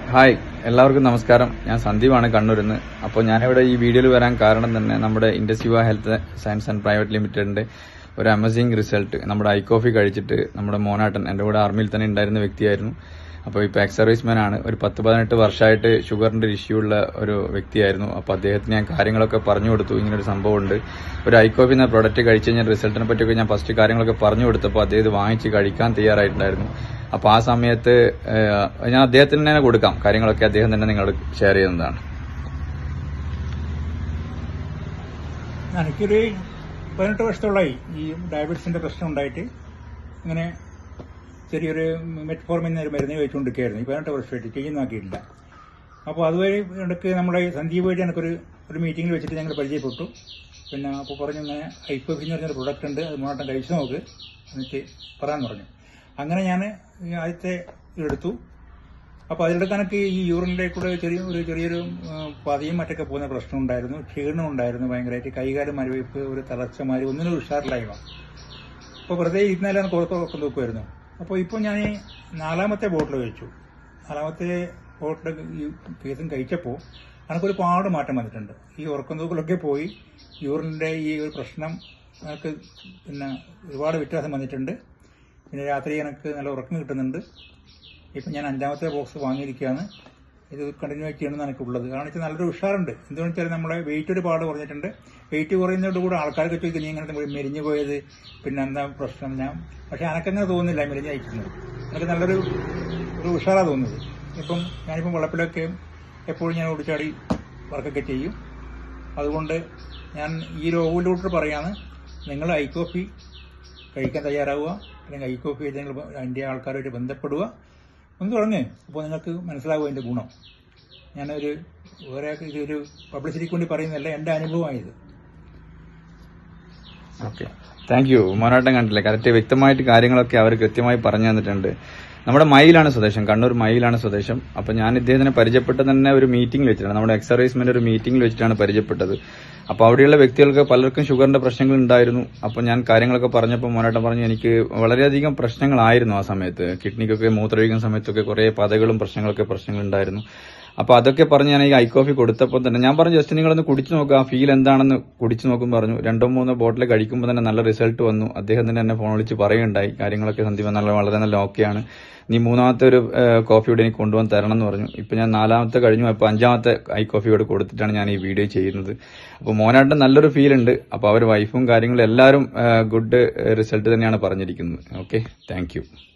Hi, എല്ലാവർക്കും നമസ്കാരം. ഞാൻ സന്ദീപാണ് കണ്ണൂരിൽ നിന്ന്. അപ്പോൾ ഞാനിവിടെ ഈ വീഡിയോയിൽ വരാൻ കാരണം തന്നെ നമ്മുടെ ഇൻഡസ്യുവ ഹെൽത്ത് സയൻസ് ആൻഡ് പ്രൈവറ്റ് ലിമിറ്റഡിന്റെ ഒരു അമേസിംഗ് റിസൾട്ട് നമ്മുടെ ഐ കോഫി കഴിച്ചിട്ട് നമ്മുടെ മോനാട്ടൻ എൻ്റെ കൂടെ ആർമിയിൽ തന്നെ ഉണ്ടായിരുന്ന വ്യക്തിയായിരുന്നു. അപ്പോൾ ഇപ്പോൾ എക്സ് സർവീസ്മാൻ ആണ്. ഒരു 10-18 വർഷമായിട്ട് ഷുഗറിന്റെ ഇഷ്യൂ ഉള്ള ഒരു വ്യക്തിയായിരുന്നു. അപ്പോൾ അദ്ദേഹത്തിന് ഞാൻ കാര്യങ്ങളൊക്കെ പറഞ്ഞു കൊടുത്തു. ഇങ്ങനൊരു സംഭവമുണ്ട്, ഒരു ഐ കോഫി എന്ന പ്രൊഡക്റ്റ് കഴിച്ചു കഴിഞ്ഞാൽ റിസൾട്ടിനെ പറ്റിയൊക്കെ ഞാൻ ഫസ്റ്റ് കാര്യങ്ങളൊക്കെ പറഞ്ഞു കൊടുത്തപ്പോൾ അദ്ദേഹം ഇത് വാങ്ങിച്ച് കഴിക്കാൻ തയ്യാറായിട്ടുണ്ടായിരുന്നു. അപ്പോൾ ആ സമയത്ത് ഞാൻ അദ്ദേഹത്തിന് തന്നെ കൊടുക്കാം, കാര്യങ്ങളൊക്കെ അദ്ദേഹം തന്നെ നിങ്ങളോട് ഷെയർ ചെയ്യുന്നതാണ്. എനിക്കൊരു 18 വർഷത്തോളമായി ഈ ഡയബറ്റീസിന്റെ പ്രശ്നം ഉണ്ടായിട്ട് ഇങ്ങനെ ചെറിയൊരു മെറ്റ്ഫോർമിൻ എന്നൊരു മരുന്ന് കഴിച്ചുകൊണ്ടിരിക്കുകയായിരുന്നു. 18 വർഷമായിട്ട് ചെയ്യുന്നാക്കിയിട്ടില്ല. അപ്പോൾ അതുവരെ ഇടയ്ക്ക് നമ്മുടെ സന്ദീപ് വഴി എനിക്കൊരു മീറ്റിംഗിൽ വെച്ചിട്ട് ഞങ്ങൾ പരിചയപ്പെട്ടു. പിന്നെ അപ്പോൾ പറഞ്ഞു ഇങ്ങനെ ഐ കോഫി എന്ന് പറഞ്ഞൊരു പ്രൊഡക്റ്റ് ഉണ്ട്, അത് മോനാട്ടം കഴിച്ചു നോക്ക് എന്നിട്ട് പറയാൻ പറഞ്ഞു. അങ്ങനെ ഞാൻ ആദ്യത്തെ എടുത്തു. അപ്പോൾ അതിലിടയ്ക്ക് എനിക്ക് ഈ യൂറിനിലേക്ക് കൂടെ ചെറിയൊരു പതിയും മറ്റൊക്കെ പോകുന്ന പ്രശ്നം ഉണ്ടായിരുന്നു. ക്ഷീണം ഉണ്ടായിരുന്നു ഭയങ്കരമായിട്ട്, കൈകാലം മരവിപ്പ്, ഒരു തളർച്ചമാരി, ഒന്നിനും ഉഷാറില്ലായ്മ. അപ്പോൾ വെറുതെ ഇരുന്നാലും എനിക്ക് ഉറക്കം നോക്കുമായിരുന്നു. അപ്പോൾ ഇപ്പോൾ ഞാൻ 4ാമത്തെ ബോട്ടിൽ കഴിച്ചു. 4ാമത്തെ ബോട്ടിൽ ഈ കേസും കഴിച്ചപ്പോൾ എനിക്കൊരുപാട് മാറ്റം വന്നിട്ടുണ്ട്. ഈ ഉറക്കം തൂക്കലൊക്കെ പോയി, യൂറിൻ്റെ ഈ ഒരു പ്രശ്നം എനിക്ക് പിന്നെ ഒരുപാട് വ്യത്യാസം വന്നിട്ടുണ്ട്. പിന്നെ രാത്രി എനിക്ക് നല്ല ഉറക്കം കിട്ടുന്നുണ്ട്. ഇപ്പം ഞാൻ 5ാമത്തെ ബോക്സ് വാങ്ങിയിരിക്കുകയാണ്. ഇത് കണ്ടിന്യൂ ചെയ്യണമെന്ന് എനിക്കുള്ളത്. കാരണം വെച്ചാൽ നല്ലൊരു ഉഷാറുണ്ട്. എന്തുകൊണ്ടെന്ന് വെച്ചാൽ നമ്മുടെ വെയിറ്റ് ഒരുപാട് കുറഞ്ഞിട്ടുണ്ട്. വെയിറ്റ് കുറയുന്നതോടുകൂടെ ആൾക്കാർക്ക് ചോദിക്കും നീ ഇങ്ങനെ മെലിഞ്ഞു പോയത്, പിന്നെ എന്താ പ്രശ്നം? പക്ഷെ എനിക്കങ്ങനെ തോന്നുന്നില്ല മെലിഞ്ഞ് അയക്കുന്നത്. എനിക്ക് നല്ലൊരു ഉഷാറാണ് തോന്നുന്നത്. ഞാനിപ്പം വെള്ളപ്പിലൊക്കെ എപ്പോഴും ഞാൻ ഓടിച്ചാടി വർക്കൊക്കെ ചെയ്യും. അതുകൊണ്ട് ഞാൻ ഈ രോഗികളോട് പറയാണ്, നിങ്ങൾ ഐ കോഫി കഴിക്കാൻ തയ്യാറാവുക, അല്ലെങ്കിൽ ഐ കോഫി ഏതെങ്കിലും അതിൻ്റെ ആൾക്കാരുമായിട്ട് ബന്ധപ്പെടുക, ഒന്ന് തുടങ്ങ്. അപ്പോൾ നിങ്ങൾക്ക് മനസ്സിലാവും അതിൻ്റെ ഗുണം. ഇതൊരു പബ്ലിസിറ്റിക്ക് വേണ്ടി പറയുന്നതല്ല, എൻ്റെ അനുഭവമായത്. Okay, thank you. മോനാട്ടം കണ്ടില്ലേ, കറക്റ്റ് വ്യക്തമായിട്ട് കാര്യങ്ങളൊക്കെ അവർ കൃത്യമായി പറഞ്ഞു തന്നിട്ടുണ്ട്. നമ്മുടെ മയിലാണ് സ്വദേശം, കണ്ണൂർ മയിലാണ് സ്വദേശം. അപ്പൊ ഞാൻ ഇദ്ദേഹത്തിനെ പരിചയപ്പെട്ടത് തന്നെ ഒരു മീറ്റിംഗിൽ വെച്ചിട്ടാണ്, നമ്മുടെ എക്സ് സർവീസ്മെന്റ് ഒരു മീറ്റിംഗിൽ വെച്ചിട്ടാണ് പരിചയപ്പെട്ടത്. അപ്പൊ അവിടെയുള്ള വ്യക്തികൾക്ക് പലർക്കും ഷുഗറിന്റെ പ്രശ്നങ്ങൾ ഉണ്ടായിരുന്നു. അപ്പൊ ഞാൻ കാര്യങ്ങളൊക്കെ പറഞ്ഞപ്പോൾ മോനാട്ടം പറഞ്ഞു എനിക്ക് വളരെയധികം പ്രശ്നങ്ങളായിരുന്നു ആ സമയത്ത്. കിഡ്നിക്കൊക്കെ മൂത്രമൊഴിക്കുന്ന സമയത്തൊക്കെ കുറെ പതകളും പ്രശ്നങ്ങൾ ഉണ്ടായിരുന്നു. അപ്പൊ അതൊക്കെ പറഞ്ഞ് ഞാൻ ഈ ഐ കോഫി കൊടുത്തപ്പോൾ തന്നെ ഞാൻ പറഞ്ഞു ജസ്റ്റ് നിങ്ങളൊന്ന് കുടിച്ചു നോക്കുക, ആ ഫീൽ എന്താണെന്ന് കുടിച്ചു നോക്കും പറഞ്ഞു. 2-3 ബോട്ടിൽ കഴിക്കുമ്പോൾ തന്നെ നല്ല റിസൾട്ട് വന്നു. അദ്ദേഹം തന്നെ എന്നെ ഫോൺ വിളിച്ച് പറയുകയുണ്ടായി കാര്യങ്ങളൊക്കെ സന്ദീപ് വളരെ നല്ല ഓക്കെയാണ്, നീ 3ാമത്തെ ഒരു കോഫിയോടെ എനിക്ക് കൊണ്ടുവന്ന് തരണം എന്ന് പറഞ്ഞു. ഇപ്പൊ ഞാൻ 4ാമത്തെ കഴിഞ്ഞു, അപ്പൊ 5ാമത്തെ ഐ കോഫിയോട് കൊടുത്തിട്ടാണ് ഞാൻ ഈ വീഡിയോ ചെയ്യുന്നത്. അപ്പൊ മോനായിട്ട് നല്ലൊരു ഫീൽ ഉണ്ട്. അപ്പൊ അവർ വൈഫും കാര്യങ്ങളും എല്ലാവരും ഗുഡ് റിസൾട്ട് തന്നെയാണ് പറഞ്ഞിരിക്കുന്നത്. Okay, thank U.